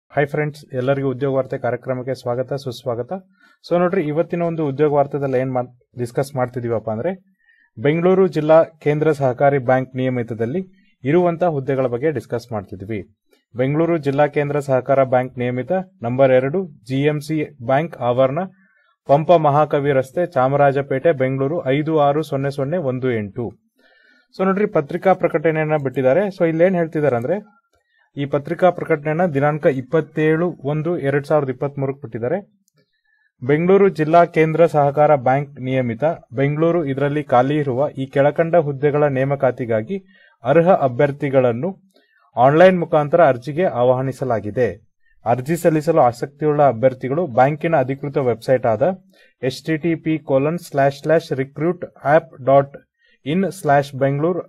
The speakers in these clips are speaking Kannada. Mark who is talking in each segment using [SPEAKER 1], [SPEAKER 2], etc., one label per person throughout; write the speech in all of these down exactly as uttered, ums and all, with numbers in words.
[SPEAKER 1] ಹಾಯ್ ಫ್ರೆಂಡ್ಸ್, ಎಲ್ಲರಿಗೂ ಉದ್ಯೋಗ ವಾರ್ತೆ ಕಾರ್ಯಕ್ರಮಕ್ಕೆ ಸ್ವಾಗತ ಸುಸ್ವಾಗತ. ಸೊ ನೋಡ್ರಿ, ಇವತ್ತಿನ ಒಂದು ಉದ್ಯೋಗ ವಾರ್ತೆದಲ್ಲಿ ಏನ್ ಡಿಸ್ಕಸ್ ಮಾಡ್ತಿದೀವಪ್ಪ ಅಂದ್ರೆ ಬೆಂಗಳೂರು ಜಿಲ್ಲಾ ಕೇಂದ್ರ ಸಹಕಾರಿ ಬ್ಯಾಂಕ್ ನಿಯಮಿತದಲ್ಲಿ ಇರುವಂತಹ ಹುದ್ದೆಗಳ ಬಗ್ಗೆ ಡಿಸ್ಕಸ್ ಮಾಡ್ತಿದ್ವಿ. ಬೆಂಗಳೂರು ಜಿಲ್ಲಾ ಕೇಂದ್ರ ಸಹಕಾರ ಬ್ಯಾಂಕ್ ನಿಯಮಿತ ನಂಬರ್ ಎರಡು, ಜಿಎಂಸಿ ಬ್ಯಾಂಕ್ ಆವರಣ, ಪಂಪ ಮಹಾಕವಿ ರಸ್ತೆ, ಚಾಮರಾಜಪೇಟೆ, ಬೆಂಗಳೂರು ಐದು ಆರು ಸೊನ್ನೆ ಸೊನ್ನೆ ಒಂದು ಎಂಟು. ಸೊ ನೋಡ್ರಿ, ಪತ್ರಿಕಾ ಪ್ರಕಟಣೆಯನ್ನ ಬಿಟ್ಟಿದ್ದಾರೆ. ಸೊ ಇಲ್ಲೇನ್ ಹೇಳ್ತಿದ್ದಾರೆ ಅಂದ್ರೆ, ಈ ಪತ್ರಿಕಾ ಪ್ರಕಟಣೆಯನ್ನ ದಿನಾಂಕ ಇಪ್ಪತ್ತೇಳು ಒಂದು ಎರಡ್ ಸಾವಿರದ ಇಪ್ಪತ್ತ್ ಮೂರಕ್ಕೆ ಬಿಟ್ಟಿದ್ದಾರೆ. ಬೆಂಗಳೂರು ಜಿಲ್ಲಾ ಕೇಂದ್ರ ಸಹಕಾರ ಬ್ಯಾಂಕ್ ನಿಯಮಿತ ಬೆಂಗಳೂರು ಇದರಲ್ಲಿ ಖಾಲಿ ಇರುವ ಈ ಕೆಳಕಂಡ ಹುದ್ದೆಗಳ ನೇಮಕಾತಿಗಾಗಿ ಅರ್ಹ ಅಭ್ಯರ್ಥಿಗಳನ್ನು ಆನ್ಲೈನ್ ಮುಖಾಂತರ ಅರ್ಜಿಗೆ ಆಹ್ವಾನಿಸಲಾಗಿದೆ. ಅರ್ಜಿ ಸಲ್ಲಿಸಲು ಆಸಕ್ತಿಯುಳ್ಳ ಅಭ್ಯರ್ಥಿಗಳು ಬ್ಯಾಂಕಿನ ಅಧಿಕೃತ ವೆಬ್ಸೈಟ್ ಆದ H T T P colon slash slash recruit app dot in slash Bengaluru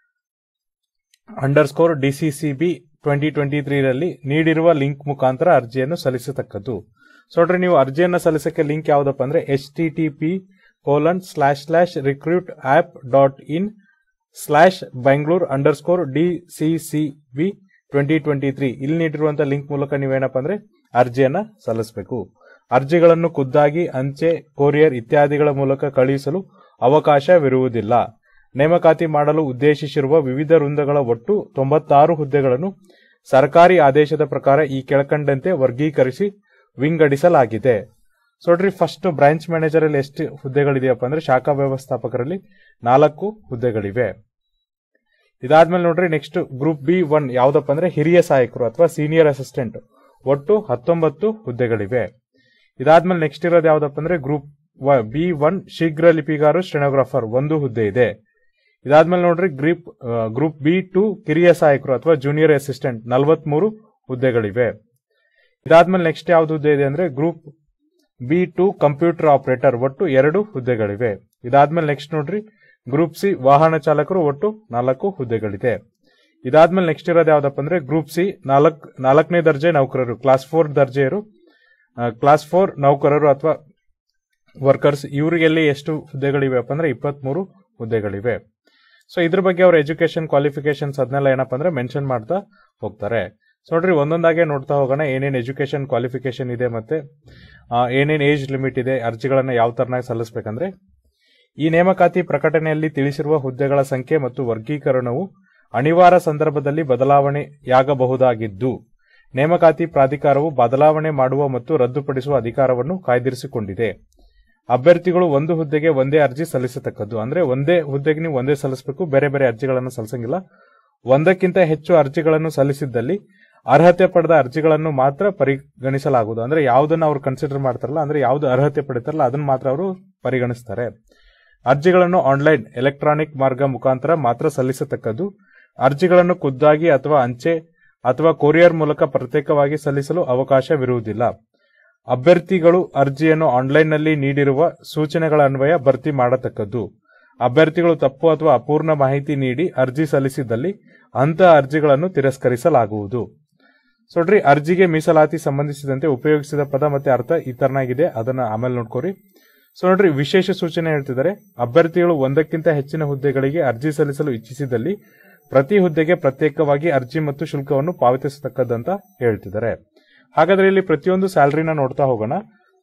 [SPEAKER 1] underscore DCCB twenty twenty three ರಲ್ಲಿ ನೀಡಿರುವ ಲಿಂಕ್ ಮುಖಾಂತರ ಅರ್ಜಿಯನ್ನು ಸಲ್ಲಿಸತಕ್ಕದ್ದು. ಸೊ ನೋಡ್ರಿ, ನೀವು ಅರ್ಜಿಯನ್ನು ಸಲ್ಲಿಸಕ್ಕೆ ಲಿಂಕ್ ಯಾವ್ದಪ್ಪ ಅಂದ್ರೆ H T T P colon slash slash recruit app dot in slash Bengaluru underscore DCCB twenty twenty three ಇಲ್ಲಿ ನೀಡಿರುವಂತಹ ಲಿಂಕ್ ಮೂಲಕ ನೀವೇನಪ್ಪ ಅಂದ್ರೆ ಅರ್ಜಿಯನ್ನ ಸಲ್ಲಿಸಬೇಕು. ಅರ್ಜಿಗಳನ್ನು ಖುದ್ದಾಗಿ ಅಂಚೆ, ಕೊರಿಯರ್ ಇತ್ಯಾದಿಗಳ ಮೂಲಕ ಕಳುಹಿಸಲು ಅವಕಾಶವಿರುವುದಿಲ್ಲ. ನೇಮಕಾತಿ ಮಾಡಲು ಉದ್ದೇಶಿಸಿರುವ ವಿವಿಧ ವೃಂದಗಳ ಒಟ್ಟು ತೊಂಬತ್ತಾರು ಹುದ್ದೆಗಳನ್ನು ಸರ್ಕಾರಿ ಆದೇಶದ ಪ್ರಕಾರ ಈ ಕೆಳಕಂಡಂತೆ ವರ್ಗೀಕರಿಸಿ ವಿಂಗಡಿಸಲಾಗಿದೆ. ಸೊ ನೋಡ್ರಿ, ಫಸ್ಟ್ ಬ್ರಾಂಚ್ ಮ್ಯಾನೇಜರ್ ಅಲ್ಲಿ ಎಷ್ಟು ಹುದ್ದೆಗಳಿದೆಯಪ್ಪ ಅಂದ್ರೆ ಶಾಖಾ ವ್ಯವಸ್ಥಾಪಕರಲ್ಲಿ ನಾಲ್ಕು ಹುದ್ದೆಗಳಿವೆ. ಇದಾದ್ಮೇಲೆ ನೋಡ್ರಿ, ನೆಕ್ಸ್ಟ್ ಗ್ರೂಪ್ ಬಿ ಒನ್ ಯಾವ್ದಪ್ಪ ಅಂದ್ರೆ ಹಿರಿಯ ಸಹಾಯಕರು ಅಥವಾ ಸೀನಿಯರ್ ಅಸಿಸ್ಟೆಂಟ್, ಒಟ್ಟು ಹತ್ತೊಂಬತ್ತು ಹುದ್ದೆಗಳಿವೆ. ಇದಾದ್ಮೇಲೆ ನೆಕ್ಸ್ಟ್ ಇರೋದು ಯಾವ್ದಪ್ಪ ಅಂದ್ರೆ ಗ್ರೂಪ್ ಬಿ ಒನ್ ಶೀಘ್ರ ಲಿಪಿಗಾರು ಸ್ಟೆನೋಗ್ರಾಫರ್, ಒಂದು ಹುದ್ದೆ ಇದೆ. ಇದಾದ್ಮೇಲೆ ನೋಡ್ರಿ, ಗ್ರೂಪ್ ಗ್ರೂಪ್ ಬಿ ಟು ಕಿರಿಯ ಸಹಾಯಕರು ಅಥವಾ ಜೂನಿಯರ್ ಅಸಿಸ್ಟೆಂಟ್, ನಲವತ್ಮೂರು ಹುದ್ದೆಗಳಿವೆ. ಇದಾದ್ಮೇಲೆ ನೆಕ್ಸ್ಟ್ ಯಾವ್ದು ಹುದ್ದೆ ಇದೆ ಅಂದ್ರೆ group B two computer operator, ಒಟ್ಟು ಎರಡು ಹುದ್ದೆಗಳಿವೆ. ಇದಾದ್ಮೇಲೆ ನೆಕ್ಸ್ಟ್ ನೋಡ್ರಿ, ಗ್ರೂಪ್ ಸಿ ವಾಹನ ಚಾಲಕರು, ಒಟ್ಟು ನಾಲ್ಕು ಹುದ್ದೆಗಳಿದೆ. ಇದಾದ್ಮೇಲೆ ನೆಕ್ಸ್ಟ್ ಇರೋದು ಯಾವ್ದಪ್ಪ ಅಂದ್ರೆ ಗ್ರೂಪ್ ಸಿ ನಾಲ್ಕ್ ನಾಲ್ಕನೇ ದರ್ಜೆ ನೌಕರರು, ಕ್ಲಾಸ್ ಫೋರ್ ದರ್ಜೆಯರು, ಕ್ಲಾಸ್ ಫೋರ್ ನೌಕರರು ಅಥವಾ ವರ್ಕರ್ಸ್, ಇವರಿಗೆಲ್ಲಿ ಎಷ್ಟು ಹುದ್ದೆಗಳಿವೆಪ್ಪ ಅಂದ್ರೆ ಇಪ್ಪತ್ಮೂರು ಹುದ್ದೆಗಳಿವೆ. ಸೊ ಇದ್ರ ಬಗ್ಗೆ ಅವ್ರ ಎಜುಕೇಶನ್ ಕ್ವಾಲಿಫಿಕೇಶನ್ಸ್ ಅದನ್ನೆಲ್ಲ ಏನಪ್ಪ ಅಂದ್ರೆ ಮೆನ್ಷನ್ ಮಾಡ್ತಾ ಹೋಗ್ತಾರೆ. ಸೊ ನೋಡ್ರಿ, ಒಂದೊಂದಾಗೆ ನೋಡ್ತಾ ಹೋಗೋಣ ಏನೇನ್ ಎಜುಕೇಶನ್ ಕ್ವಾಲಿಫಿಕೇಶನ್ ಇದೆ ಮತ್ತೆ ಏನೇನ್ ಏಜ್ ಲಿಮಿಟ್ ಇದೆ, ಅರ್ಜಿಗಳನ್ನ ಯಾವ ತರನಾಗಿ ಸಲ್ಲಿಸಬೇಕಂದ್ರೆ, ಈ ನೇಮಕಾತಿ ಪ್ರಕಟಣೆಯಲ್ಲಿ ತಿಳಿಸಿರುವ ಹುದ್ದೆಗಳ ಸಂಖ್ಯೆ ಮತ್ತು ವರ್ಗೀಕರಣವು ಅನಿವಾರ್ಯ ಸಂದರ್ಭದಲ್ಲಿ ಬದಲಾವಣೆಯಾಗಬಹುದಾಗಿದ್ದು, ನೇಮಕಾತಿ ಪ್ರಾಧಿಕಾರವು ಬದಲಾವಣೆ ಮಾಡುವ ಮತ್ತು ರದ್ದುಪಡಿಸುವ ಅಧಿಕಾರವನ್ನು ಕಾಯ್ದಿರಿಸಿಕೊಂಡಿದೆ. ಅಭ್ಯರ್ಥಿಗಳು ಒಂದು ಹುದ್ದೆಗೆ ಒಂದೇ ಅರ್ಜಿ ಸಲ್ಲಿಸತಕ್ಕದ್ದು. ಅಂದ್ರೆ ಒಂದೇ ಹುದ್ದೆಗೆ ನೀವು ಒಂದೇ ಸಲ್ಲಿಸಬೇಕು, ಬೇರೆ ಬೇರೆ ಅರ್ಜಿಗಳನ್ನು ಸಲ್ಲಿಸಂಗಿಲ್ಲ. ಒಂದಕ್ಕಿಂತ ಹೆಚ್ಚು ಅರ್ಜಿಗಳನ್ನು ಸಲ್ಲಿಸಿದ್ದಲ್ಲಿ ಅರ್ಹತೆ ಪಡೆದ ಅರ್ಜಿಗಳನ್ನು ಮಾತ್ರ ಪರಿಗಣಿಸಲಾಗುವುದು. ಅಂದ್ರೆ ಯಾವ್ದನ್ನ ಅವ್ರು ಕನ್ಸಿಡರ್ ಮಾಡ್ತಾರಲ್ಲ, ಅಂದ್ರೆ ಯಾವ್ದು ಅರ್ಹತೆ ಪಡಿತಾರಲ್ಲ ಅದನ್ನ ಮಾತ್ರ ಅವರು ಪರಿಗಣಿಸ್ತಾರೆ. ಅರ್ಜಿಗಳನ್ನು ಆನ್ಲೈನ್ ಎಲೆಕ್ಟ್ರಾನಿಕ್ ಮಾರ್ಗ ಮುಖಾಂತರ ಮಾತ್ರ ಸಲ್ಲಿಸತಕ್ಕದ್ದು. ಅರ್ಜಿಗಳನ್ನು ಖುದ್ದಾಗಿ ಅಥವಾ ಅಂಚೆ ಅಥವಾ ಕೊರಿಯರ್ ಮೂಲಕ ಪ್ರತ್ಯೇಕವಾಗಿ ಸಲ್ಲಿಸಲು ಅವಕಾಶವಿರುವುದಿಲ್ಲ. ಅಭ್ಯರ್ಥಿಗಳು ಅರ್ಜಿಯನ್ನು ಆನ್ಲೈನ್ನಲ್ಲಿ ನೀಡಿರುವ ಸೂಚನೆಗಳ ಅನ್ವಯ ಭರ್ತಿ ಮಾಡತಕ್ಕದ್ದು. ಅಭ್ಯರ್ಥಿಗಳು ತಪ್ಪು ಅಥವಾ ಅಪೂರ್ಣ ಮಾಹಿತಿ ನೀಡಿ ಅರ್ಜಿ ಸಲ್ಲಿಸಿದ್ದಲ್ಲಿ ಅಂತಹ ಅರ್ಜಿಗಳನ್ನು ತಿರಸ್ಕರಿಸಲಾಗುವುದು. ಸೊ ನೋಡ್ರಿ, ಅರ್ಜಿಗೆ ಮೀಸಲಾತಿ ಸಂಬಂಧಿಸಿದಂತೆ ಉಪಯೋಗಿಸಿದ ಪದ ಮತ್ತೆ ಅರ್ಥ ಈ ತರನಾಗಿದೆ, ಅದನ್ನ ಆಮೇಲೆ ನೋಡ್ಕೋರಿ. ಸೊ ನೋಡ್ರಿ, ವಿಶೇಷ ಸೂಚನೆ ಹೇಳ್ತಿದ್ದಾರೆ, ಅಭ್ಯರ್ಥಿಗಳು ಒಂದಕ್ಕಿಂತ ಹೆಚ್ಚಿನ ಹುದ್ದೆಗಳಿಗೆ ಅರ್ಜಿ ಸಲ್ಲಿಸಲು ಇಚ್ಛಿಸಿದಲ್ಲಿ ಪ್ರತಿ ಹುದ್ದೆಗೆ ಪ್ರತ್ಯೇಕವಾಗಿ ಅರ್ಜಿ ಮತ್ತು ಶುಲ್ಕವನ್ನು ಪಾವತಿಸತಕ್ಕದ್ದಂತ ಹೇಳ್ತಿದ್ದಾರೆ. ಹಾಗಾದ್ರೆ ಇಲ್ಲಿ ಪ್ರತಿಯೊಂದು ಸ್ಯಾಲರಿನ ನೋಡ್ತಾ ಹೋಗೋಣ.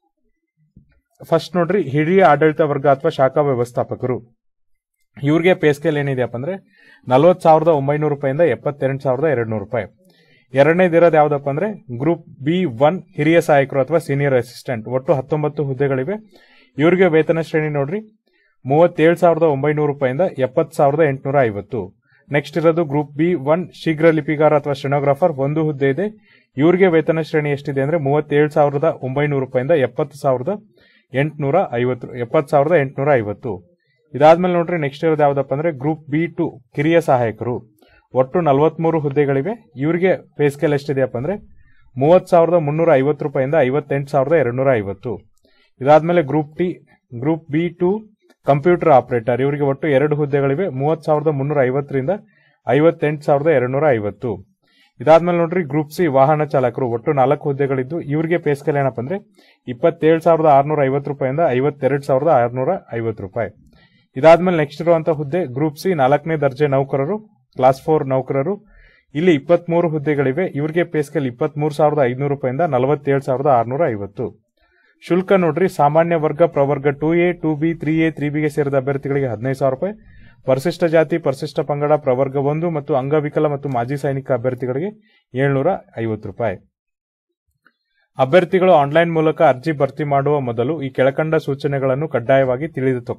[SPEAKER 1] ಫಸ್ಟ್ ನೋಡ್ರಿ, ಹಿರಿಯ ಆಡಳಿತ ವರ್ಗ ಅಥವಾ ಶಾಖಾ ವ್ಯವಸ್ಥಾಪಕರು, ಇವ್ರಿಗೆ ಪೇ ಸ್ಕೇಲ್ ಏನಿದೆಯಪ್ಪ ಅಂದ್ರೆ ನಲ್ವತ್ ಸಾವಿರದ ಒಂಬೈನೂರು ರೂಪಾಯಿಂದ ಎಪ್ಪತ್ತೆರಡು ಸಾವಿರದ ಎರಡ್ ನೂರು ರೂಪಾಯಿ. ಎರಡನೇದಿರೋದು ಯಾವ್ದಪ್ಪ ಅಂದ್ರೆ ಗ್ರೂಪ್ ಬಿ ಒನ್ ಹಿರಿಯ ಸಹಾಯಕರು ಅಥವಾ ಸೀನಿಯರ್ ಅಸಿಸ್ಟೆಂಟ್, ಒಟ್ಟು ಹತ್ತೊಂಬತ್ತು ಹುದ್ದೆಗಳಿವೆ. ಇವರಿಗೆ ವೇತನ ಶ್ರೇಣಿ ನೋಡ್ರಿ ಮೂವತ್ತೇಳು ಸಾವಿರದ ಒಂಬೈನೂರು ರೂಪಾಯಿಂದ ಎಪ್ಪತ್ ಸಾವಿರದ ಎಂಟುನೂರ ಐವತ್ತು. ನೆಕ್ಸ್ಟ್ ಇರೋದು ಗ್ರೂಪ್ ಬಿ ಒನ್ ಶೀಘ್ರ ಲಿಪಿಗಾರ ಅಥವಾ ಸ್ಟೆನೋಗ್ರಾಫರ್, ಒಂದು ಹುದ್ದೆ ಇದೆ. ಇವರಿಗೆ ವೇತನ ಶ್ರೇಣಿ ಎಷ್ಟಿದೆ ಅಂದ್ರೆ ಮೂವತ್ತೇಳು ಸಾವಿರದ ಒಂಬೈನೂರು ರೂಪಾಯಿಂದ ಎಪ್ಪತ್ತು ಸಾವಿರದ ಎಂಟುನೂರ ಐವತ್ತು ಎಪ್ಪತ್ ಸಾವಿರದ ಎಂಟುನೂರ ಐವತ್ತು. ಇದಾದ್ಮೇಲೆ ನೋಡ್ರಿ, ನೆಕ್ಸ್ಟ್ ಇರೋದು ಯಾವ್ದಪ್ಪ ಅಂದ್ರೆ ಗ್ರೂಪ್ ಬಿ ಟು ಕಿರಿಯ ಸಹಾಯಕರು, ಒಟ್ಟು ನಲವತ್ಮೂರು ಹುದ್ದೆಗಳಿವೆ. ಇವರಿಗೆ ಪೇ ಸ್ಕೇಲ್ ಎಷ್ಟಿದೆಯಪ್ಪ ಅಂದ್ರೆ ಮೂವತ್ ಸಾವಿರದ ಮುನ್ನೂರ ಐವತ್ತು ರೂಪಾಯಿಂದ ಐವತ್ತೆಂಟು ಸಾವಿರದ ಎರಡ್ನೂರ ಐವತ್ತು. ಇದಾದ್ಮೇಲೆ group T group B two computer operator, ಇವರಿಗೆ ಒಟ್ಟು ಎರಡು ಹುದ್ದೆಗಳಿವೆ. ಮೂವತ್ ಸಾವಿರದ ಮುನ್ನೂರ ಐವತ್ತರಿಂದ ಐವತ್ತೆಂಟು ಸಾವಿರದ ಎರಡ್ನೂರ ಐವತ್ತು. ಇದಾದ್ಮೇಲೆ ನೋಡ್ರಿ, ಗ್ರೂಪ್ ಸಿ ವಾಹನ ಚಾಲಕರು, ಒಟ್ಟು ನಾಲ್ಕು ಹುದ್ದೆಗಳಿದ್ದು ಇವರಿಗೆ ಪೇ ಸ್ಕೇಲ್ ಏನಪ್ಪ ಅಂದ್ರೆ ಇಪ್ಪತ್ತೇಳು ಸಾವಿರದ ಆರ್ನೂರ ಐವತ್ತು ರೂಪಾಯಿಂದ ಐವತ್ತೆರಡು ಸಾವಿರದ ಆರ್ನೂರ ಐವತ್ತು ರೂಪಾಯಿ. ಇದಾದ್ಮೇಲೆ ನೆಕ್ಸ್ಟ್ ಇರುವಂತಹ ಹುದ್ದೆ ಗ್ರೂಪ್ ಸಿ ನಾಲ್ಕನೇ ದರ್ಜೆ ನೌಕರರು, ಕ್ಲಾಸ್ ಫೋರ್ ನೌಕರರು. ಇಲ್ಲಿ ಇಪ್ಪತ್ಮೂರು ಹುದ್ದೆಗಳಿವೆ. ಇವರಿಗೆ ಪೇ ಸ್ಕೇಲ್ ಇಪ್ಪತ್ಮೂರು ಸಾವಿರದ ಐದುನೂರು ರೂಪಾಯಿಂದ ನಲವತ್ತೇಳು ಸಾವಿರದ ಆರುನೂರ ಐವತ್ತು. ಶುಲ್ಕ ನೋಡ್ರಿ, ಸಾಮಾನ್ಯ ವರ್ಗ ಪ್ರವರ್ಗ two A two B three A three ಬಿಗೆ ಸೇರಿದ ಅಭ್ಯರ್ಥಿಗಳಿಗೆ ಹದಿನೈದು ಸಾವಿರ ರೂಪಾಯಿ, ಪರಿಶಿಷ್ಟ ಜಾತಿ ಪರಿಶಿಷ್ಟ ಪಂಗಡ ಪ್ರವರ್ಗ ಒಂದು ಮತ್ತು ಅಂಗವಿಕಲ ಮತ್ತು ಮಾಜಿ ಸೈನಿಕ ಅಭ್ಯರ್ಥಿಗಳಿಗೆ ಏಳ್ನೂರ ಐವತ್ತು ರೂಪಾಯಿ. ಅಭ್ಯರ್ಥಿಗಳು ಆನ್ಲೈನ್ ಮೂಲಕ ಅರ್ಜಿ ಭರ್ತಿ ಮಾಡುವ ಮೊದಲು ಈ ಕೆಳಕಂಡ ಸೂಚನೆಗಳನ್ನು ಕಡ್ಡಾಯವಾಗಿ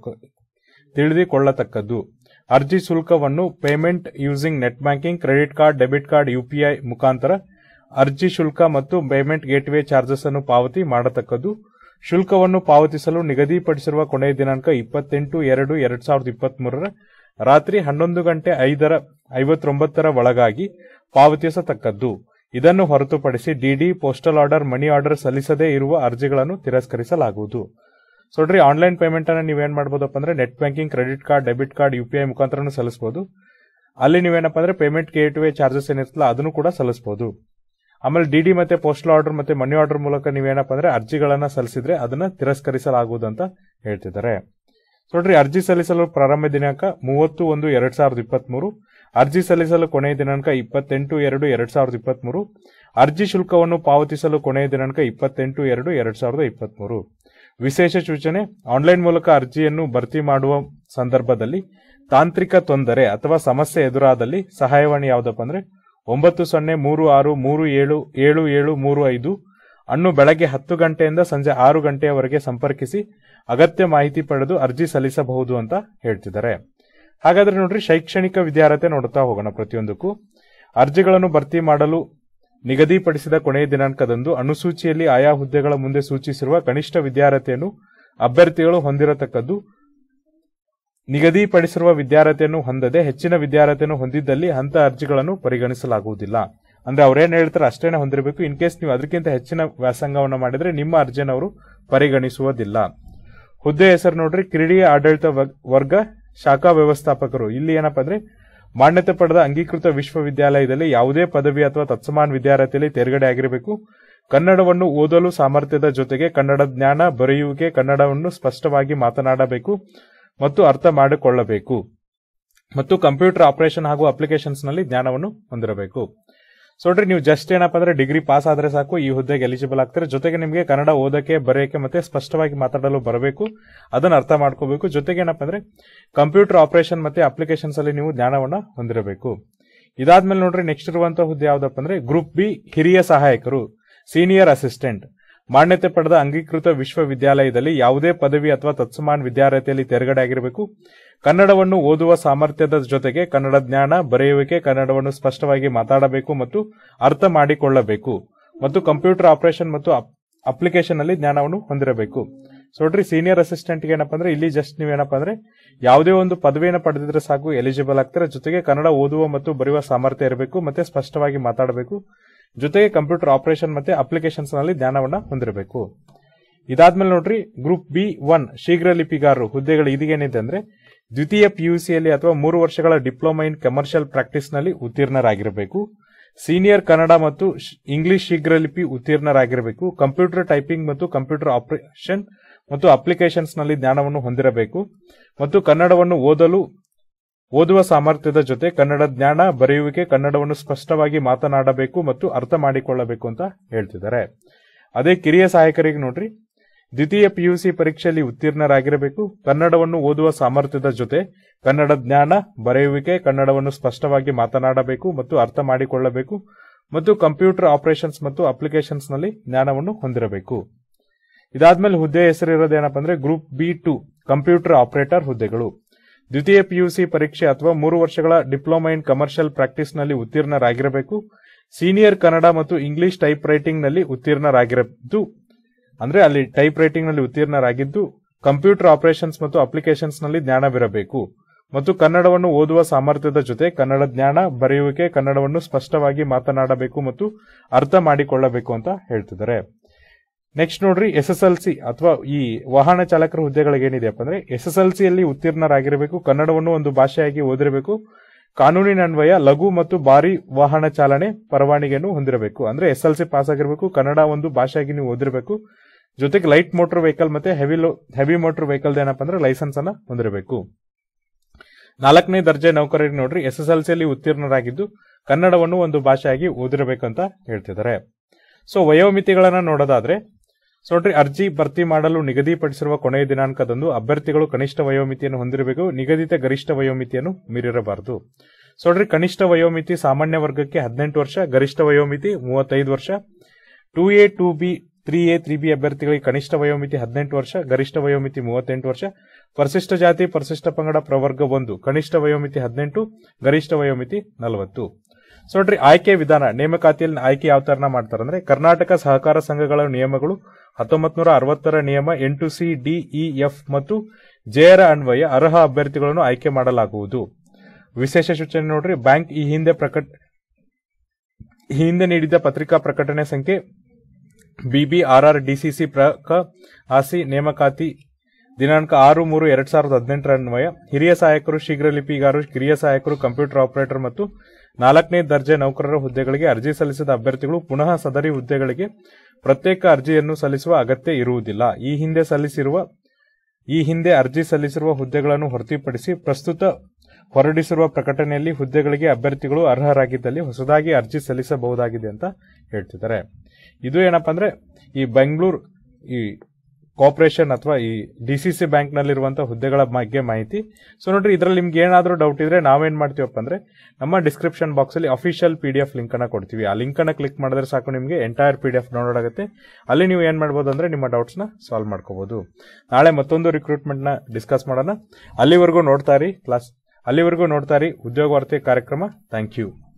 [SPEAKER 1] ತಿಳಿದುಕೊಳ್ಳತಕ್ಕದ್ದು. ಅರ್ಜಿ ಶುಲ್ಕವನ್ನು payment using net banking, credit card, debit card, UPI ಮುಖಾಂತರ ಅರ್ಜಿ ಶುಲ್ಕ ಮತ್ತು ಪೇಮೆಂಟ್ ಗೇಟ್ವೇ ಚಾರ್ಜಸ್ ಅನ್ನು ಪಾವತಿ ಮಾಡತಕ್ಕದ್ದು. ಶುಲ್ಕವನ್ನು ಪಾವತಿಸಲು ನಿಗದಿಪಡಿಸಿರುವ ಕೊನೆಯ ದಿನಾಂಕ ಇಪ್ಪತ್ತೆಂಟು ಎರಡು ಎರಡ್ ಸಾವಿರದ ಇಪ್ಪತ್ತ್ ಮೂರರ ರಾತ್ರಿ ಹನ್ನೊಂದು ಗಂಟೆ ಐದರ ಐವತ್ತೊಂಬತ್ತರ ಒಳಗಾಗಿ ಪಾವತಿಸತಕ್ಕದ್ದು. ಇದನ್ನು ಹೊರತುಪಡಿಸಿ DD, postal order, money order ಸಲ್ಲಿಸದೇ ಇರುವ ಅರ್ಜಿಗಳನ್ನು ತಿರಸ್ಕರಿಸಲಾಗುವುದು. ಸೊ ನೋಡ್ರಿ, ಆನ್ಲೈನ್ ಪೇಮೆಂಟ್ ಅನ್ನು ನೀವೇನ್ ಮಾಡಬಹುದಪ್ಪ ಅಂದ್ರೆ net banking, credit card, debit card, UPI ಮುಖಾಂತರ ಸಲ್ಲಿಸಬಹುದು. ಅಲ್ಲಿ ನೀವೇನಪ್ಪ ಅಂದ್ರೆ ಪೇಮೆಂಟ್ ಗೇಟ್ವೇ ಚಾರ್ಜಸ್ ಏನಿರ್ತಲ್ಲ ಅದನ್ನು ಕೂಡ ಸಲ್ಲಿಸಬಹುದು. ಆಮೇಲೆ ಡಿಡಿ ಮತ್ತೆ ಪೋಸ್ಟಲ್ ಆರ್ಡರ್ ಮತ್ತೆ ಮನಿ ಆರ್ಡರ್ ಮೂಲಕ ನೀವೇನಪ್ಪ ಅಂದ್ರೆ ಅರ್ಜಿಗಳನ್ನ ಸಲ್ಲಿಸಿದ್ರೆ ಅದನ್ನ ತಿರಸ್ಕರಿಸಲಾಗುವುದು ಅಂತ ಹೇಳ್ತಿದ್ದಾರೆ. ನೋಡ್ರಿ, ಅರ್ಜಿ ಸಲ್ಲಿಸಲು ಪ್ರಾರಂಭ ದಿನಾಂಕ ಮೂವತ್ತು ಒಂದು ಎರಡ್ ಸಾವಿರದ ಇಪ್ಪತ್ತ್ ಮೂರು, ಅರ್ಜಿ ಸಲ್ಲಿಸಲು ಕೊನೆಯ ದಿನಾಂಕ ಇಪ್ಪತ್ತೆಂಟು ಎರಡು ಎರಡ್ ಸಾವಿರದ ಇಪ್ಪತ್ತ್ ಮೂರು, ಅರ್ಜಿ ಶುಲ್ಕವನ್ನು ಪಾವತಿಸಲು ಕೊನೆಯ ದಿನಾಂಕ ಇಪ್ಪತ್ತೆಂಟು ಎರಡು ಎರಡ್ ಸಾವಿರದ ಇಪ್ಪತ್ತ್ ಮೂರು. ವಿಶೇಷ ಸೂಚನೆ, ಆನ್ಲೈನ್ ಮೂಲಕ ಅರ್ಜಿಯನ್ನು ಭರ್ತಿ ಮಾಡುವ ಸಂದರ್ಭದಲ್ಲಿ ತಾಂತ್ರಿಕ ತೊಂದರೆ ಅಥವಾ ಸಮಸ್ಯೆ ಎದುರಾದಲ್ಲಿ ಸಹಾಯವಾಣಿ ಯಾವುದಪ್ಪ ಅಂದ್ರೆ ಒಂಬತ್ತು ಸೊನ್ನೆ ಮೂರು ಆರು ಮೂರು ಏಳು ಏಳು ಏಳು ಮೂರು ಐದು ಅನ್ನು ಬೆಳಗ್ಗೆ ಹತ್ತು ಗಂಟೆಯಿಂದ ಸಂಜೆ ಆರು ಗಂಟೆಯವರೆಗೆ ಸಂಪರ್ಕಿಸಿ ಅಗತ್ಯ ಮಾಹಿತಿ ಪಡೆದು ಅರ್ಜಿ ಸಲ್ಲಿಸಬಹುದು ಅಂತ ಹೇಳ್ತಿದ್ದಾರೆ. ಹಾಗಾದ್ರೆ ನೋಡ್ರಿ, ಶೈಕ್ಷಣಿಕ ವಿದ್ಯಾರ್ಹತೆ ನೋಡುತ್ತಾ ಹೋಗೋಣ. ಪ್ರತಿಯೊಂದಕ್ಕೂ ಅರ್ಜಿಗಳನ್ನು ಭರ್ತಿ ಮಾಡಲು ನಿಗದಿಪಡಿಸಿದ ಕೊನೆಯ ದಿನಾಂಕದಂದು ಅನುಸೂಚಿಯಲ್ಲಿ ಆಯಾ ಹುದ್ದೆಗಳ ಮುಂದೆ ಸೂಚಿಸಿರುವ ಕನಿಷ್ಠ ವಿದ್ಯಾರ್ಹತೆಯನ್ನು ಅಭ್ಯರ್ಥಿಗಳು ಹೊಂದಿರತಕ್ಕದ್ದು. ನಿಗದಿಪಡಿಸಿರುವ ವಿದ್ಯಾರ್ಹತೆಯನ್ನು ಹೊಂದದೆ ಹೆಚ್ಚಿನ ವಿದ್ಯಾರ್ಹತೆಯನ್ನು ಹೊಂದಿದ್ದಲ್ಲಿ ಅಂತ ಅರ್ಜಿಗಳನ್ನು ಪರಿಗಣಿಸಲಾಗುವುದಿಲ್ಲ. ಅಂದ್ರೆ ಅವ್ರೇನ್ ಹೇಳ್ತಾರೆ ಅಷ್ಟೇನೆ ಹೊಂದಿರಬೇಕು. ಇನ್ ಕೇಸ್ ನೀವು ಅದಕ್ಕಿಂತ ಹೆಚ್ಚಿನ ವ್ಯಾಸಂಗವನ್ನು ಮಾಡಿದ್ರೆ ನಿಮ್ಮ ಅರ್ಜಿಯನ್ನು ಅವರು ಪರಿಗಣಿಸುವುದಿಲ್ಲ. ಹುದ್ದೆ ಹೆಸರು ನೋಡ್ರಿ, ಕಿರಿಯ ಆಡಳಿತ ವರ್ಗ ಶಾಖಾ ವ್ಯವಸ್ಥಾಪಕರು. ಇಲ್ಲಿ ಏನಪ್ಪಾ ಅಂದ್ರೆ ಮಾನ್ಯತೆ ಪಡೆದ ಅಂಗೀಕೃತ ವಿಶ್ವವಿದ್ಯಾಲಯದಲ್ಲಿ ಯಾವುದೇ ಪದವಿ ಅಥವಾ ತತ್ಸಮಾನ ವಿದ್ಯಾರ್ಹತೆಯಲ್ಲಿ ತೇರ್ಗಡೆ ಆಗಿರಬೇಕು. ಕನ್ನಡವನ್ನು ಓದಲು ಸಾಮರ್ಥ್ಯದ ಜೊತೆಗೆ ಕನ್ನಡ ಜ್ಞಾನ, ಬರೆಯುವಿಕೆ, ಕನ್ನಡವನ್ನು ಸ್ಪಷ್ಟವಾಗಿ ಮಾತನಾಡಬೇಕು ಮತ್ತು ಅರ್ಥ ಮಾಡಿಕೊಳ್ಳಬೇಕು ಮತ್ತು ಕಂಪ್ಯೂಟರ್ ಆಪರೇಷನ್ ಹಾಗೂ ಅಪ್ಲಿಕೇಶನ್ಸ್ ನಲ್ಲಿ ಜ್ಞಾನವನ್ನು ಹೊಂದಿರಬೇಕು. ಸೊ ನೋಡ್ರಿ, ನೀವು ಜಸ್ಟ್ ಏನಪ್ಪಾ ಅಂದ್ರೆ ಡಿಗ್ರಿ ಪಾಸ್ ಆದ್ರೆ ಸಾಕು ಈ ಹುದ್ದೆಗೆ ಎಲಿಜಿಬಲ್ ಆಗ್ತಾರೆ. ಜೊತೆಗೆ ನಿಮಗೆ ಕನ್ನಡ ಓದಕ್ಕೆ, ಬರೆಯಕ್ಕೆ ಮತ್ತೆ ಸ್ಪಷ್ಟವಾಗಿ ಮಾತಾಡಲು ಬರಬೇಕು, ಅದನ್ನ ಅರ್ಥ ಮಾಡ್ಕೋಬೇಕು. ಜೊತೆಗೆ ಏನಪ್ಪಾ ಅಂದ್ರೆ ಕಂಪ್ಯೂಟರ್ ಆಪರೇಷನ್ ಮತ್ತೆ ಅಪ್ಲಿಕೇಶನ್ಸ್ ಅಲ್ಲಿ ನೀವು ಜ್ಞಾನವನ್ನ ಹೊಂದಿರಬೇಕು. ಇದಾದ್ಮೇಲೆ ನೋಡ್ರಿ, ನೆಕ್ಸ್ಟ್ ಇರುವಂತಹ ಹುದ್ದೆ ಯಾವ್ದಪ್ಪ ಅಂದ್ರೆ ಗ್ರೂಪ್ ಬಿ ಹಿರಿಯ ಸಹಾಯಕರು, ಸೀನಿಯರ್ ಅಸಿಸ್ಟೆಂಟ್. ಮಾನ್ಯತೆ ಪಡೆದ ಅಂಗೀಕೃತ ವಿಶ್ವವಿದ್ಯಾಲಯದಲ್ಲಿ ಯಾವುದೇ ಪದವಿ ಅಥವಾ ತತ್ಸಮಾನ ವಿದ್ಯಾರ್ಹತೆಯಲ್ಲಿ ತೇರ್ಗಡೆ ಆಗಿರಬೇಕು. ಕನ್ನಡವನ್ನು ಓದುವ ಸಾಮರ್ಥ್ಯದ ಜೊತೆಗೆ ಕನ್ನಡ ಜ್ಞಾನ, ಬರೆಯುವಿಕೆ, ಕನ್ನಡವನ್ನು ಸ್ಪಷ್ಟವಾಗಿ ಮಾತಾಡಬೇಕು ಮತ್ತು ಅರ್ಥ ಮಾಡಿಕೊಳ್ಳಬೇಕು ಮತ್ತು ಕಂಪ್ಯೂಟರ್ ಆಪರೇಷನ್ ಮತ್ತು ಅಪ್ಲಿಕೇಶನ್ ಅಲ್ಲಿ ಜ್ಞಾನವನ್ನು ಹೊಂದಿರಬೇಕು. ಸೊ ನೋಡ್ರಿ, ಸೀನಿಯರ್ ಅಸಿಸ್ಟೆಂಟ್ ಏನಪ್ಪಾ ಅಂದ್ರೆ ಇಲ್ಲಿ ಜಸ್ಟ್ ನೀವೇನಪ್ಪಾ ಅಂದ್ರೆ ಯಾವುದೇ ಒಂದು ಪದವಿಯನ್ನು ಪಡೆದಿದ್ರೆ ಸಾಕು ಎಲಿಜಿಬಲ್ ಆಗ್ತಾರೆ. ಜೊತೆಗೆ ಕನ್ನಡ ಓದುವ ಮತ್ತು ಬರೆಯುವ ಸಾಮರ್ಥ್ಯ ಇರಬೇಕು ಮತ್ತೆ ಸ್ಪಷ್ಟವಾಗಿ ಮಾತಾಡಬೇಕು. ಜೊತೆಗೆ ಕಂಪ್ಯೂಟರ್ ಆಪರೇಷನ್ ಮತ್ತೆ ಅಪ್ಲಿಕೇಶನ್ಸ್ ನಲ್ಲಿ ಜ್ಞಾನವನ್ನ ಹೊಂದಿರಬೇಕು. ಇದಾದ್ಮೇಲೆ ನೋಡ್ರಿ, ಗ್ರೂಪ್ ಬಿ ಒನ್ ಶೀಘ್ರ ಲಿಪಿಗಾರರು ಹುದ್ದೆಗಳು ಇದೀಗೇನಿದೆ ಅಂದ್ರೆ ದ್ವಿತೀಯ ಪಿಯುಸಿಯಲ್ಲಿ ಅಥವಾ ಮೂರು ವರ್ಷಗಳ ಡಿಪ್ಲೊಮಾ ಇನ್ ಕಮರ್ಷಿಯಲ್ ಪ್ರಾಕ್ಟೀಸ್ ನಲ್ಲಿ ಉತ್ತೀರ್ಣರಾಗಿರಬೇಕು. ಸೀನಿಯರ್ ಕನ್ನಡ ಮತ್ತು ಇಂಗ್ಲಿಷ್ ಶೀಘ್ರ ಲಿಪಿ ಉತ್ತೀರ್ಣರಾಗಿರಬೇಕು. ಕಂಪ್ಯೂಟರ್ ಟೈಪಿಂಗ್ ಮತ್ತು ಕಂಪ್ಯೂಟರ್ ಆಪರೇಷನ್ ಮತ್ತು ಅಪ್ಲಿಕೇಶನ್ಸ್ ನಲ್ಲಿ ಜ್ಞಾನವನ್ನು ಹೊಂದಿರಬೇಕು ಮತ್ತು ಕನ್ನಡವನ್ನು ಓದಲು ಓದುವ ಸಾಮರ್ಥ್ಯದ ಜೊತೆ ಕನ್ನಡ ಜ್ಞಾನ, ಬರೆಯುವಿಕೆ, ಕನ್ನಡವನ್ನು ಸ್ಪಷ್ಟವಾಗಿ ಮಾತನಾಡಬೇಕು ಮತ್ತು ಅರ್ಥ ಮಾಡಿಕೊಳ್ಳಬೇಕು ಅಂತ ಹೇಳ್ತಿದ್ದಾರೆ. ಅದೇ ಕಿರಿಯ ಸಹಾಯಕರಿಗೆ ನೋಡ್ರಿ, ದ್ವಿತೀಯ ಪಿಯುಸಿ ಪರೀಕ್ಷೆಯಲ್ಲಿ ಉತ್ತೀರ್ಣರಾಗಿರಬೇಕು. ಕನ್ನಡವನ್ನು ಓದುವ ಸಾಮರ್ಥ್ಯದ ಜೊತೆ ಕನ್ನಡ ಜ್ಞಾನ, ಬರೆಯುವಿಕೆ, ಕನ್ನಡವನ್ನು ಸ್ಪಷ್ಟವಾಗಿ ಮಾತನಾಡಬೇಕು ಮತ್ತು ಅರ್ಥ ಮಾಡಿಕೊಳ್ಳಬೇಕು ಮತ್ತು ಕಂಪ್ಯೂಟರ್ ಆಪರೇಷನ್ಸ್ ಮತ್ತು ಅಪ್ಲಿಕೇಶನ್ಸ್ ನಲ್ಲಿ ಜ್ಞಾನವನ್ನು ಹೊಂದಿರಬೇಕು. ಇದಾದ್ಮೇಲೆ ಹುದ್ದೆ ಹೆಸರಿರೋದೇನಪ್ಪ ಅಂದ್ರೆ group B two computer operator ಹುದ್ದೆಗಳು. ದ್ವಿತೀಯ ಪಿಯುಸಿ ಪರೀಕ್ಷೆ ಅಥವಾ ಮೂರು ವರ್ಷಗಳ ಡಿಪ್ಲೊಮಾ ಇನ್ ಕಮರ್ಷಿಯಲ್ ಪ್ರಾಕ್ಟೀಸ್ ನಲ್ಲಿ ಉತ್ತೀರ್ಣರಾಗಿರಬೇಕು. ಸೀನಿಯರ್ ಕನ್ನಡ ಮತ್ತು ಇಂಗ್ಲಿಷ್ ಟೈಪ್ ರೈಟಿಂಗ್ ನಲ್ಲಿ ಉತ್ತೀರ್ಣರಾಗಿರದ್ದು ಅಂದ್ರೆ ಅಲ್ಲಿ ಟೈಪ್ ರೈಟಿಂಗ್ ನಲ್ಲಿ ಉತ್ತೀರ್ಣರಾಗಿದ್ದು ಕಂಪ್ಯೂಟರ್ ಆಪರೇಷನ್ಸ್ ಮತ್ತು ಅಪ್ಲಿಕೇಶನ್ಸ್ ನಲ್ಲಿ ಜ್ಞಾನವಿರಬೇಕು ಮತ್ತು ಕನ್ನಡವನ್ನು ಓದುವ ಸಾಮರ್ಥ್ಯದ ಜೊತೆ ಕನ್ನಡ ಜ್ಞಾನ, ಬರೆಯುವಿಕೆ, ಕನ್ನಡವನ್ನು ಸ್ಪಷ್ಟವಾಗಿ ಮಾತನಾಡಬೇಕು ಮತ್ತು ಅರ್ಥ ಮಾಡಿಕೊಳ್ಳಬೇಕು ಅಂತ ಹೇಳ್ತಿದ್ದಾರೆ. ನೆಕ್ಸ್ಟ್ ನೋಡ್ರಿ, ಎಸ್ ಎಸ್ ಎಲ್ ಸಿ ಅಥವಾ ಈ ವಾಹನ ಚಾಲಕರ ಹುದ್ದೆಗಳಿಗೆ ಏನಿದೆಯಪ್ಪ ಅಂದ್ರೆ ಎಸ್ ಎಸ್ ಎಲ್ ಸಿಯಲ್ಲಿ ಉತ್ತೀರ್ಣರಾಗಿರಬೇಕು. ಕನ್ನಡವನ್ನು ಒಂದು ಭಾಷೆಯಾಗಿ ಓದಿರಬೇಕು. ಕಾನೂನಿನನ್ವಯ ಲಘು ಮತ್ತು ಭಾರಿ ವಾಹನ ಚಾಲನೆ ಪರವಾನಗಿಯನ್ನು ಹೊಂದಿರಬೇಕು. ಅಂದ್ರೆ ಎಸ್ ಎಲ್ ಸಿ ಪಾಸ್ ಆಗಿರಬೇಕು, ಕನ್ನಡ ಒಂದು ಭಾಷೆಯಾಗಿ ನೀವು ಓದಿರಬೇಕು. ಜೊತೆಗೆ ಲೈಟ್ ಮೋಟರ್ ವೆಹಿಕಲ್ ಮತ್ತೆ ಹೆವಿ ಹೆವಿ ಮೋಟರ್ ವೆಹಿಕಲ್ ಏನಪ್ಪಾ ಅಂದ್ರೆ ಲೈಸೆನ್ಸ್ ಅನ್ನ ಹೊಂದಿರಬೇಕು. ನಾಲ್ಕನೇ ದರ್ಜೆ ನೌಕರರಿಗೆ ನೋಡ್ರಿ, ಎಸ್ ಎಸ್ ಎಲ್ ಸಿಯಲ್ಲಿ ಉತ್ತೀರ್ಣರಾಗಿದ್ದು ಕನ್ನಡವನ್ನು ಒಂದು ಭಾಷೆಯಾಗಿ ಓದಿರಬೇಕಂತ ಹೇಳ್ತಿದ್ದಾರೆ. ಸೊ ವಯೋಮಿತಿಗಳನ್ನ ನೋಡೋದಾದ್ರೆ ಸೊ ನೋಡ್ರಿ, ಅರ್ಜಿ ಭರ್ತಿ ಮಾಡಲು ನಿಗದಿಪಡಿಸಿರುವ ಕೊನೆಯ ದಿನಾಂಕದಂದು ಅಭ್ಯರ್ಥಿಗಳು ಕನಿಷ್ಠ ವಯೋಮಿತಿಯನ್ನು ಹೊಂದಿರಬೇಕು. ನಿಗದಿತ ಗರಿಷ್ಠ ವಯೋಮಿತಿಯನ್ನು ಮೀರಿರಬಾರದು. ಸೊ ನೋಡ್ರಿ, ಕನಿಷ್ಠ ವಯೋಮಿತಿ ಸಾಮಾನ್ಯ ವರ್ಗಕ್ಕೆ ಹದಿನೆಂಟು ವರ್ಷ, ಗರಿಷ್ಠ ವಯೋಮಿತಿ ಮೂವತ್ತೈದು ವರ್ಷ. Two A two B three A three B ಅಭ್ಯರ್ಥಿಗಳಿಗೆ ಕನಿಷ್ಠ ವಯೋಮಿತಿ ಹದಿನೆಂಟು ವರ್ಷ, ಗರಿಷ್ಠ ವಯೋಮಿತಿ ಮೂವತ್ತೆಂಟು ವರ್ಷ. ಪರಿಶಿಷ್ಟ ಜಾತಿ ಪರಿಶಿಷ್ಟ ಪಂಗಡ ಪ್ರವರ್ಗ ಒಂದು ಕನಿಷ್ಠ ವಯೋಮಿತಿ ಹದಿನೆಂಟು, ಗರಿಷ್ಠ ವಯೋಮಿತಿ ನಲವತ್ತು. ಸೊ ನೋಡ್ರಿ, ಆಯ್ಕೆ ವಿಧಾನ ನೇಮಕಾತಿಯಲ್ಲಿ ಆಯ್ಕೆ ಯಾವ ತರ ಮಾಡ್ತಾರೆ ಅಂದ್ರೆ, ಕರ್ನಾಟಕ ಸಹಕಾರ ಸಂಘಗಳ ನಿಯಮಗಳು ಹತ್ತೊಂಬತ್ ನೂರ ಅರವತ್ತರ ನಿಯಮ ಎಂಟು ಸಿ ಡಿ ಇ ಎಫ್ ಮತ್ತು ಜೆರ ಅನ್ವಯ ಅರ್ಹ ಅಭ್ಯರ್ಥಿಗಳನ್ನು ಆಯ್ಕೆ ಮಾಡಲಾಗುವುದು. ವಿಶೇಷ ಸೂಚನೆ ನೋಡ್ರಿ, ಬ್ಯಾಂಕ್ ಈ ಹಿಂದೆ ಪ್ರಕಟ ಈ ಹಿಂದೆ ನೀಡಿದ ಪತ್ರಿಕಾ ಪ್ರಕಟಣೆ ಸಂಖ್ಯೆ ಬಿಬಿಆರ್ಆರ್ ಡಿಸಿಸಿ ಪ್ರಕ ಆಸಿ ನೇಮಕಾತಿ ದಿನಾಂಕ ಆರು ಮೂರು ಎರಡ್ ಸಾವಿರದ ಹದಿನೆಂಟರ ಅನ್ವಯ ಹಿರಿಯ ಸಹಾಯಕರು, ಶೀಘ್ರ ಲಿಪಿಗಾರರು, ಕಿರಿಯ ಸಹಾಯಕರು, ಕಂಪ್ಯೂಟರ್ ಆಪರೇಟರ್ ಮತ್ತು ನಾಲ್ಕನೇ ದರ್ಜೆ ನೌಕರರ ಹುದ್ದೆಗಳಿಗೆ ಅರ್ಜಿ ಸಲ್ಲಿಸಿದ ಅಭ್ಯರ್ಥಿಗಳು ಪುನಃ ಸದರಿ ಹುದ್ದೆಗಳಿಗೆ ಪ್ರತ್ಯೇಕ ಅರ್ಜಿಯನ್ನು ಸಲ್ಲಿಸುವ ಅಗತ್ಯ ಇರುವುದಿಲ್ಲ. ಈ ಹಿಂದೆ ಸಲ್ಲಿಸಿರುವ ಈ ಹಿಂದೆ ಅರ್ಜಿ ಸಲ್ಲಿಸಿರುವ ಹುದ್ದೆಗಳನ್ನು ಹೊರತುಪಡಿಸಿ ಪ್ರಸ್ತುತ ಹೊರಡಿಸಿರುವ ಪ್ರಕಟಣೆಯಲ್ಲಿ ಹುದ್ದೆಗಳಿಗೆ ಅಭ್ಯರ್ಥಿಗಳು ಅರ್ಹರಾಗಿದ್ದಲ್ಲಿ ಹೊಸದಾಗಿ ಅರ್ಜಿ ಸಲ್ಲಿಸಬಹುದಾಗಿದೆ ಅಂತ ಹೇಳ್ತಿದ್ದಾರೆ. ಇದು ಏನಪ್ಪಾ ಅಂದ್ರೆ ಈ ಬೆಂಗಳೂರು ಈ ಕಾರ್ಪೊರೇಷನ್ ಅಥವಾ ಈ ಡಿಸಿಸಿ ಬ್ಯಾಂಕ್ ನಲ್ಲಿರುವಂತಹ ಹುದ್ದೆಗಳ ಬಗ್ಗೆ ಮಾಹಿತಿ. ಸೊ ನೋಡ್ರಿ, ಇದರಲ್ಲಿ ನಿಮ್ಗೆ ಏನಾದರೂ ಡೌಟ್ ಇದ್ರೆ ನಾವೇನ್ ಮಾಡ್ತೀವಪ್ಪ ಅಂದ್ರೆ ನಮ್ಮ ಡಿಸ್ಕ್ರಿಪ್ಷನ್ ಬಾಕ್ಸ್ ಅಲ್ಲಿ official P D F link ಅನ್ನ ಕೊಡ್ತೀವಿ. ಆ ಲಿಂಕ್ ಅನ್ನ ಕ್ಲಿಕ್ ಮಾಡಿದ್ರೆ ಸಾಕು, ನಿಮಗೆ entire P D F download ಆಗುತ್ತೆ. ಅಲ್ಲಿ ನೀವು ಏನ್ ಮಾಡಬಹುದು ಅಂದ್ರೆ ನಿಮ್ಮ ಡೌಟ್ಸ್ ನ ಸಾಲ್ವ್ ಮಾಡ್ಕೋಬಹುದು. ನಾಳೆ ಮತ್ತೊಂದು ರಿಕ್ರೂಟ್ಮೆಂಟ್ ನ ಡಿಸ್ಕಸ್ ಮಾಡೋಣ. ಅಲ್ಲಿವರೆಗೂ ನೋಡ್ತಾ ಇರಿ ಕ್ಲಾಸ್ ಅಲ್ಲಿವರೆಗೂ ನೋಡ್ತಾ ಇರಿ ಉದ್ಯೋಗ ವಾರ್ತೆ ಕಾರ್ಯಕ್ರಮ. Thank you.